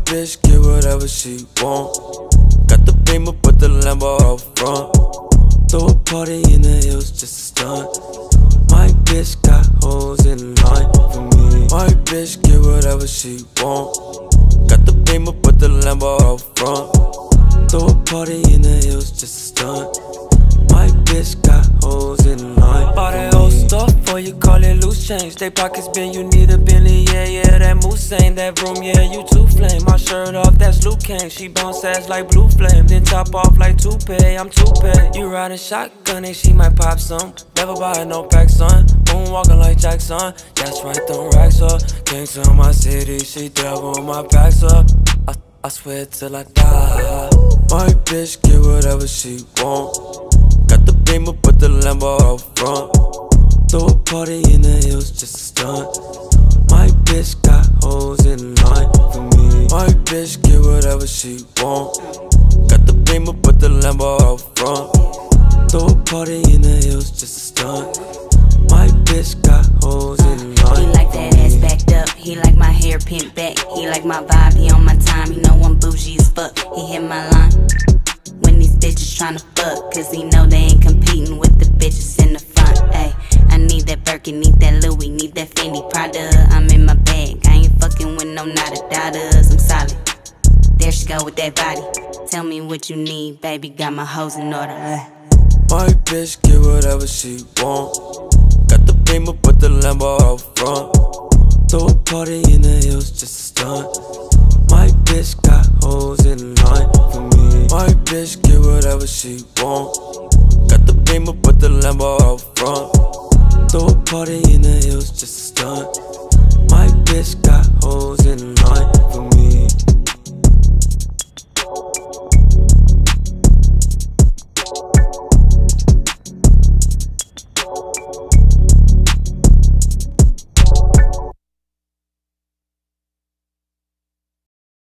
bitch get whatever she want. Got the Beamer, put the Lambo out front. Throw a party in the hills, just a stunt. My bitch got hoes in line for me. My bitch get whatever she want. Got the Beamer, put the Lambo out front. Throw a party in the hills, just a stunt. My bitch got hoes in line. All that old stuff, or you call it loose change. They pockets bend, you need a Bentley, yeah, that mulsanne. That vroom, yeah, you too flame. My shirt off, that's Liu Kang. She bounce ass like blue flame, then top off like topay. I'm topay. You riding shotgun and she might pop some. Never buy no Pacsun. Moonwalking like Jackson. That's right, them racks up. Came to my city, she double my packs up. I swear till I die. My bitch get whatever she want. Got the Beamer, put the Lambo out front. Throw a party in the hills, just a stunt. My bitch got hoes in line for me. My bitch get whatever she want. Got the Beamer, put the Lambo out front. Throw a party in the hills, just a stunt. My bitch got hoes in line. He like that ass backed up, he like my hair pinned back. He like my vibe, he on my time, he know I'm bougie as fuck. He hit my line when these bitches tryna fuck, cause he know they ain't competing with the bitches in the front. Ay, I need that Birkin, need that Louis, need that Fendi Prada. I'm in my bag, I ain't fucking with no nada dadas. I'm solid, there she go with that body. Tell me what you need, baby, got my hoes in order. My bitch get whatever she want. Got the Beamer, put the Lambo out front. Throw a party in the hills, just a stunt. My bitch got hoes in line for me. My bitch get whatever she want. Got the Beamer, put the Lambo out front. Throw a party in the hills, just a